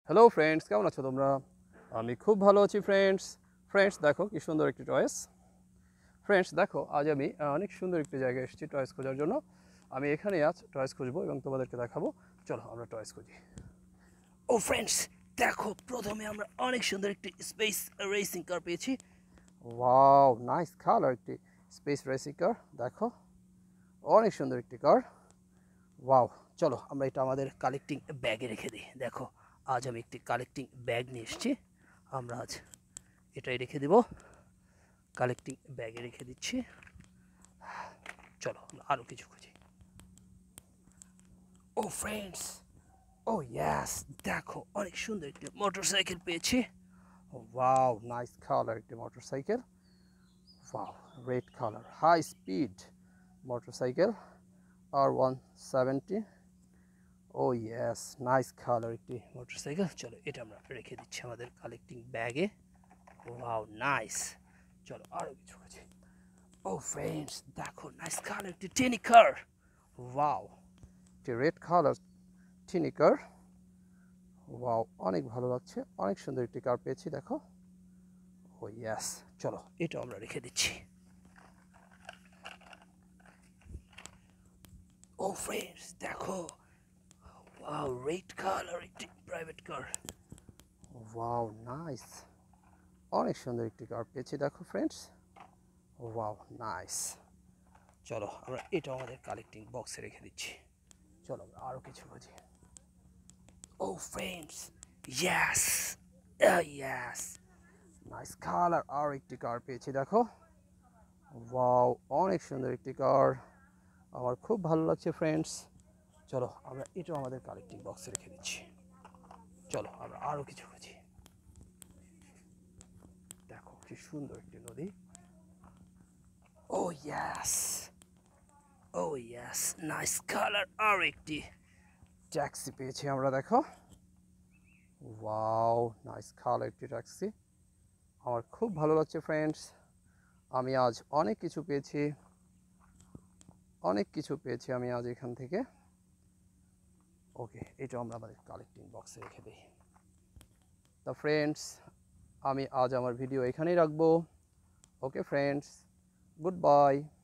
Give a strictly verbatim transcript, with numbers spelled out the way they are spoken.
Hello friends, কেমন আছো তোমরা? আমি খুব ভালো আছি ফ্রেন্ডস। ফ্রেন্ডস দেখো কি সুন্দর একটি টয়েস। ফ্রেন্ডস দেখো, আজ আমি আহ, অনেক সুন্দর একটি জায়গায় এসেছি টয়েস খোঁজার জন্য। আমি এখানে আজ টয়েস খুঁজবো এবং তোমাদেরকে দেখাবো। চলো আমরা টয়েস খুঁজি। ও ফ্রেন্ডস দেখো, প্রথমে আমরা অনেক সুন্দর একটি স্পেস রেসিং কার পেয়েছি। ওয়াও, নাইস কালার একটি স্পেস রেসিং কার। দেখো অনেক সুন্দর একটি কার। ওয়াও, চলো আমরা এটা আমাদের কালেক্টিং ব্যাগে রেখে দিই। দেখো, আজ আমি একটি কালেক্টিং ব্যাগ নিয়ে এসেছি। আমরা আজ এটাই রেখে দেব, কালেক্টিং ব্যাগে রেখে দিচ্ছি। চলো আমরা আরও কিছু খুঁজি। ও ফ্রেন্ডস, ও ইয়াস, দেখো অনেক সুন্দর একটি মোটরসাইকেল পেয়েছি। ওয়াও, নাইস কালার একটি motorcycle. Wow, red colour high speed motorcycle আর one seventy. Oh yes, nice colour একটি মোটরসাইকেল। চলো এটা আমরা রেখে দিচ্ছি আমাদের কালেক্টিং ব্যাগে। ওয়াও নাইস, চলো আরও কিছু আছে। ও ফ্রেন্ডস দেখো, নাইস কালার একটি টিনি কার। ওয়াও, একটি red colour tiny car. Wow, অনেক ভালো লাগছে, অনেক সুন্দর একটি কার পেয়েছি। দেখো, ও ইয়েস, চলো এটা আমরা রেখে দিচ্ছি। ও ফ্রেন্ডস দেখো, ওয়াও, রেড কালার একটি প্রাইভেট কার। ওয়াও নাইস, অনেক সুন্দর একটি কার পেয়েছি। দেখো ফ্রেন্ডস, ওয়াও নাইস। চলো আমরা এটা আমাদের কালেক্টিং বক্সে রেখে দিচ্ছি। চলো আমরা আরও কিছু খুঁজি। Oh friends yes, yes, nice colour আর একটি কার পেয়েছি। দেখো, ওয়াও, অনেক সুন্দর একটি কার, আমার খুব ভালো লাগছে ফ্রেন্ডস। চলো আমরা এটাও আমাদের কালেক্টিং বক্সে রেখে দিচ্ছি। চলো আমরা আরও কিছু খুঁজি। দেখো কি সুন্দর একটি নদী। Oh yes, oh yes, nice colour আর একটি ট্যাক্সি পেয়েছি আমরা। দেখো, ওয়াও, নাইস কালার একটি ট্যাক্সি, আমার খুব ভালো লাগছে ফ্রেন্ডস। আমি আজ অনেক কিছু পেয়েছি, অনেক কিছু পেয়েছি আমি আজ এখান থেকে। ওকে, এটা আমরা আমাদের কালেক্টিং বক্সে রেখে দিই। তা ফ্রেন্ডস, আমি আজ আমার ভিডিও এখানেই রাখবো। Okay friends, good bye.